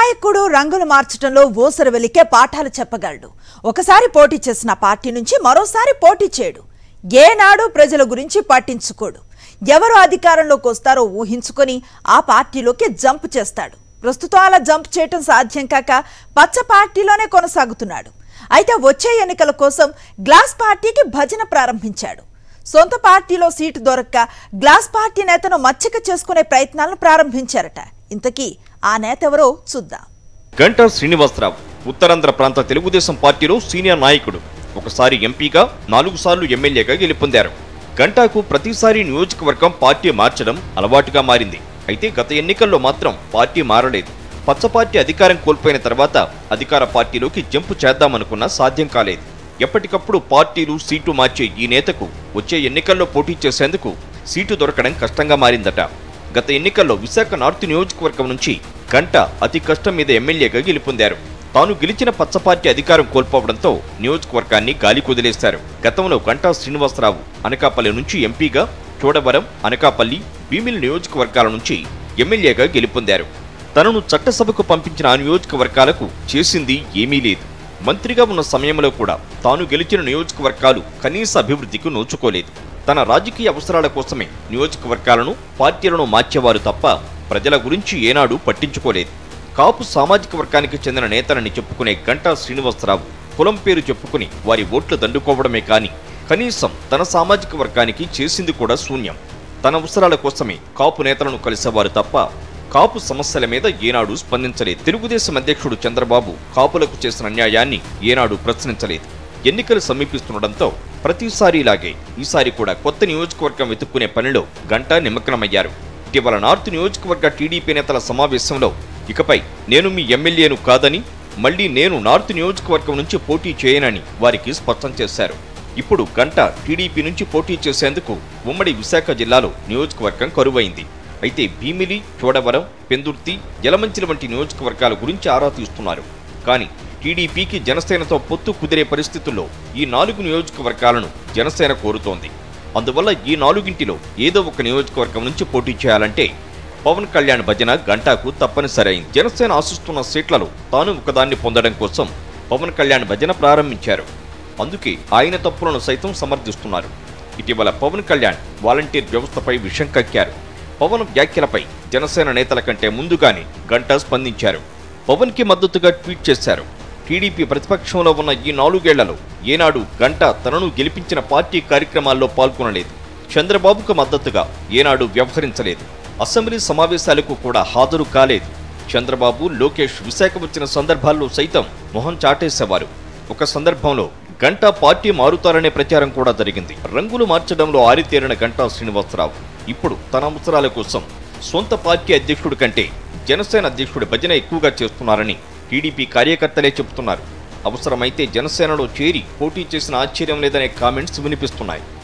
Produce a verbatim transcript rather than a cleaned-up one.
నాయకుడు రంగులు మార్చడంలో ఊసరవెలికే పాఠాలు చెప్పగలడు. ఒకసారి పోటీ చేసిన పార్టీ నుంచి మరోసారి పోటీ చేయడు. ఏనాడు ప్రజల గురించి పట్టించుకోడు. ఎవరు అధికారంలోకి వస్తారో ఊహించుకొని ఆ పార్టీలోకి జంప్ చేస్తాడు. ప్రస్తుతం అలా జంప్ చేయటం సాధ్యం కాక పచ్చ పార్టీలోనే కొనసాగుతున్నాడు. అయితే వచ్చే ఎన్నికల కోసం గ్లాస్ పార్టీకి భజన ప్రారంభించాడు. సొంత పార్టీలో సీటు దొరక్క గ్లాస్ పార్టీ నేతను మచ్చిక చేసుకునే ప్రయత్నాలను ప్రారంభించారట. ఇంతకీ ఆ నేత ఎవరో చూద్దాం. గంటా శ్రీనివాసరావు ఉత్తరాంధ్ర ప్రాంత తెలుగుదేశం పార్టీలో సీనియర్ నాయకుడు. ఒకసారి ఎంపీగా, నాలుగు సార్లు ఎమ్మెల్యేగా గెలుపొందారు. గంటాకు ప్రతిసారి నియోజకవర్గం పార్టీ మార్చడం అలవాటుగా మారింది. అయితే గత ఎన్నికల్లో మాత్రం పార్టీ మారలేదు. పచ్చ పార్టీ అధికారం కోల్పోయిన తర్వాత అధికార పార్టీలోకి జంపు చేద్దామనుకున్నా సాధ్యం కాలేదు. ఎప్పటికప్పుడు పార్టీలు సీటు మార్చే ఈ నేతకు వచ్చే ఎన్నికల్లో పోటీ చేసేందుకు సీటు దొరకడం కష్టంగా మారిందట. గత ఎన్నికల్లో విశాఖ నార్త్ నియోజకవర్గం నుంచి గంటా అతి కష్టం మీద ఎమ్మెల్యేగా గెలుపొందారు. తాను గెలిచిన పచ్చ పార్టీ అధికారం కోల్పోవడంతో నియోజకవర్గాన్ని గాలి కుదిలేశారు. గతంలో గంటా శ్రీనివాసరావు అనకాపల్లి నుంచి ఎంపీగా, చోడవరం, అనకాపల్లి, భీమిలి నియోజకవర్గాల నుంచి ఎమ్మెల్యేగా గెలుపొందారు. తనను చట్టసభకు పంపించిన ఆ నియోజకవర్గాలకు చేసింది ఏమీ లేదు. మంత్రిగా ఉన్న సమయంలో కూడా తాను గెలిచిన నియోజకవర్గాలు కనీస అభివృద్ధికి నోచుకోలేదు. తన రాజకీయ అవసరాల కోసమే నియోజకవర్గాలను, పార్టీలను మార్చేవారు తప్ప ప్రజల గురించి ఏనాడు పట్టించుకోలేదు. కాపు సామాజిక వర్గానికి చెందిన నేతలని చెప్పుకునే గంటా శ్రీనివాసరావు కులం పేరు చెప్పుకుని వారి ఓట్లు దండుకోవడమే కాని కనీసం తన సామాజిక వర్గానికి చేసింది కూడా శూన్యం. తన అవసరాల కోసమే కాపు నేతలను కలిసేవారు తప్ప కాపు సమస్యల మీద ఏనాడు స్పందించలేదు. తెలుగుదేశం అధ్యక్షుడు చంద్రబాబు కాపులకు చేసిన అన్యాయాన్ని ఏనాడు ప్రశ్నించలేదు. ఎన్నికలు సమీపిస్తుండటంతో ప్రతిసారిలాగే ఈసారి కూడా కొత్త నియోజకవర్గం వెతుక్కునే పనిలో గంటా నిమగ్నమయ్యారు. ఇటీవల నార్త్ నియోజకవర్గ టీడీపీ నేతల సమావేశంలో ఇకపై నేను మీ ఎమ్మెల్యేను కాదని, మళ్లీ నేను నార్త్ నియోజకవర్గం నుంచి పోటీ చేయనని వారికి స్పష్టం చేశారు. ఇప్పుడు గంటా టీడీపీ నుంచి పోటీ చేసేందుకు ఉమ్మడి విశాఖ జిల్లాలో నియోజకవర్గం కరువైంది. అయితే భీమిలి, చోడవరం, పెందుర్తి, యలమంచిలి వంటి నియోజకవర్గాల గురించి ఆరా తీస్తున్నారు. కానీ టీడీపీకి జనసేనతో పొత్తు కుదిరే పరిస్థితుల్లో ఈ నాలుగు నియోజకవర్గాలను జనసేన కోరుతోంది. అందువల్ల ఈ నాలుగింటిలో ఏదో ఒక నియోజకవర్గం నుంచి పోటీ చేయాలంటే పవన్ కళ్యాణ్ భజన గంటాకు తప్పనిసరైంది. జనసేన ఆశిస్తున్న సీట్లలో తాను ఒకదాన్ని పొందడం కోసం పవన్ కళ్యాణ్ భజన ప్రారంభించారు. అందుకే ఆయన తప్పులను సైతం సమర్థిస్తున్నారు. ఇటీవల పవన్ కళ్యాణ్ వాలంటీర్ వ్యవస్థపై విషం కక్కారు. పవన్ వ్యాఖ్యలపై జనసేన నేతల కంటే ముందుగానే గంటా స్పందించారు. పవన్ కి మద్దతుగా ట్వీట్ చేశారు. టీడీపీ ప్రతిపక్షంలో ఉన్న ఈ నాలుగేళ్లలో ఏనాడు గంటా తనను గెలిపించిన పార్టీ కార్యక్రమాల్లో పాల్గొనలేదు. చంద్రబాబుకు మద్దతుగా ఏనాడు వ్యవహరించలేదు. అసెంబ్లీ సమావేశాలకు కూడా హాజరు కాలేదు. చంద్రబాబు, లోకేష్ విశాఖ వచ్చిన సందర్భాల్లో సైతం మొహం చాటేసేవారు. ఒక సందర్భంలో గంటా పార్టీ మారుతారనే ప్రచారం కూడా జరిగింది. రంగులు మార్చడంలో ఆరితేరిన గంటా శ్రీనివాసరావు ఇప్పుడు తన అవసరాల కోసం సొంత పార్టీ అధ్యక్షుడి కంటే జనసేన అధ్యక్షుడి భజన ఎక్కువగా చేస్తున్నారని టీడీపీ కార్యకర్తలే చెబుతున్నారు. అవసరమైతే జనసేనలో చేరి పోటీ చేసిన ఆశ్చర్యం లేదనే కామెంట్స్ వినిపిస్తున్నాయి.